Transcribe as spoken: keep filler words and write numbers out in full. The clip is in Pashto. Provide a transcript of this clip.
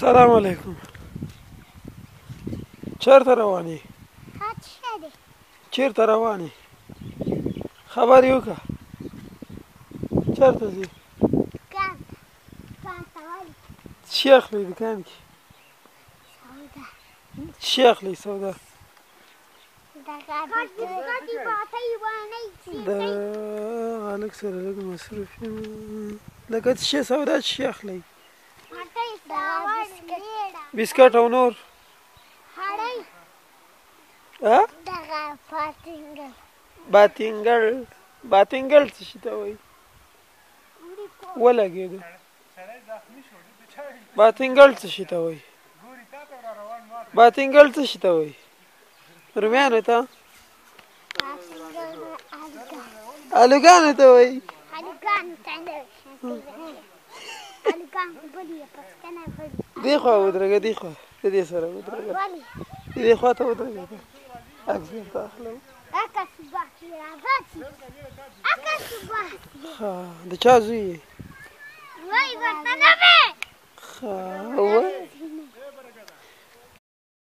سلام علیکم. چیرته روان یې؟ چیرته روان یې؟ خبر یې وکړه. چیرته ځې؟ څه اخلئ دوکان کې؟ څه اخلئ سودا؟ د هلک سره لږ مصروف یم. لکه څه شی سودا څه شی اخلئ؟ بسکټ او نور؟ باتینګل. باتینګل څه شي ته وایي؟ ولګېده. باتینګل څه شي ته وایي؟ باتینګل څه شي ته وایي؟ رومیانو ته؟ الوګانو ته وایي؟ دې خوا ودرېږه، دې خوا، د دې سره ودرېږه، د دې خوا ته ودرېږه. عکس درته اخلم. د چا زوی یې؟ ښه